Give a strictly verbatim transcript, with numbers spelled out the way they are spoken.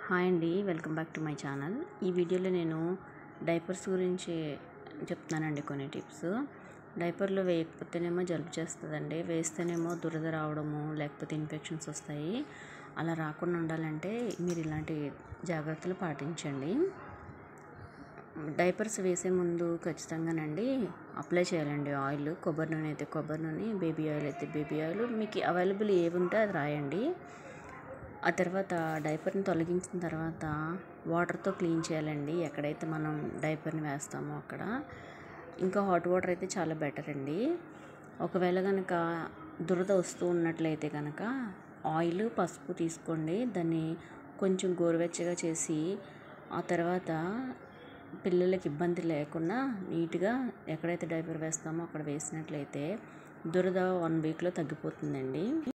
Hi అండి, welcome back to my channel. ఈ వీడియోలో నేను డైపర్స్ గురించి చెప్తున్నానండి. కొన్ని టిప్స్. డైపర్లో వేయకపోతేనేమో జలుబు చేస్తుందండి, వేస్తేనేమో దురద రావడము లేకపోతే ఇన్ఫెక్షన్స్ వస్తాయి. అలా రాకుండా ఉండాలంటే మీరు ఇలాంటి జాగ్రత్తలు పాటించండి. డైపర్స్ వేసే ముందు ఖచ్చితంగానండి అప్లై చేయాలండి ఆయిల్. కొబ్బరి నూనె అయితే కొబ్బరి నూనె, బేబీ ఆయిల్ అయితే బేబీ ఆయిల్, మీకు అవైలబుల్ ఏవి ఉంటే అది రాయండి. ఆ తర్వాత డైపర్ని తొలగించిన తర్వాత వాటర్తో క్లీన్ చేయాలండి ఎక్కడైతే మనం డైపర్ని వేస్తామో అక్కడ. ఇంకా హాట్ వాటర్ అయితే చాలా బెటర్ అండి. ఒకవేళ కనుక దురద వస్తూ ఉన్నట్లయితే కనుక ఆయిల్, పసుపు తీసుకోండి. దాన్ని కొంచెం గోరువెచ్చగా చేసి ఆ తర్వాత పిల్లలకి ఇబ్బంది లేకుండా నీట్గా ఎక్కడైతే డైపర్ వేస్తామో అక్కడ వేసినట్లయితే దురద వన్ వీక్లో తగ్గిపోతుందండి.